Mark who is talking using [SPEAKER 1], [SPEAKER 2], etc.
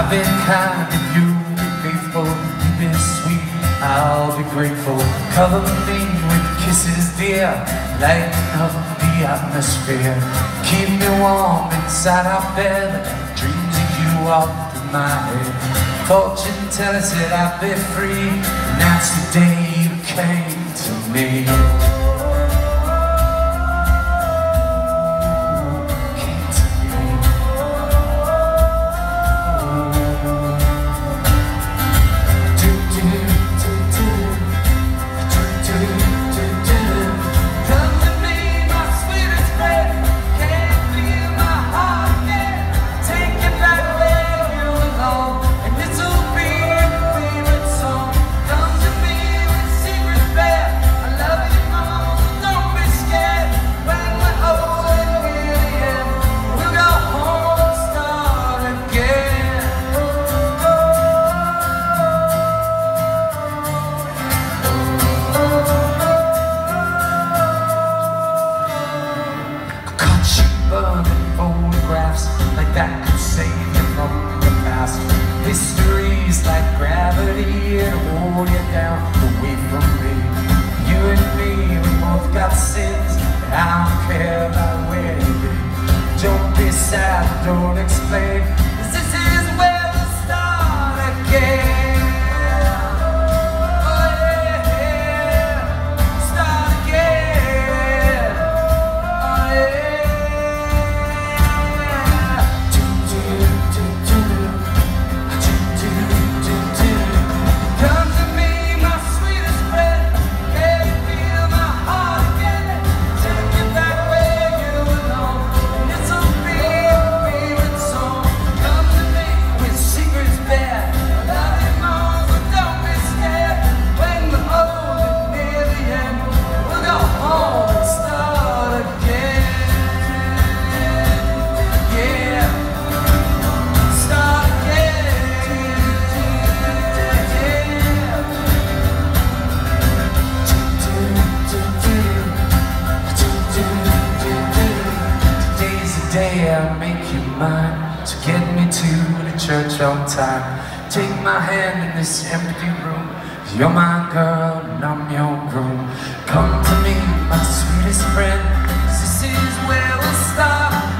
[SPEAKER 1] I've been kind if you be faithful, you've been sweet, I'll be grateful. Cover me with kisses dear, lighten up the atmosphere. Keep me warm inside our bed, dreams of you all through my head. Fortune tells that I'll be free, and that's the day you came to me. Photographs like that could save you from the past. Mysteries like gravity and hold you down away from me. You and me, we both got sins, but I don't care about where you've been. Don't be sad, don't explain, 'cause this is where we start again. I'll make you mine, so get me to the church on time. Take my hand in this empty room, 'cause you're my girl and I'm your groom. Come to me, my sweetest friend, 'cause this is where we'll start.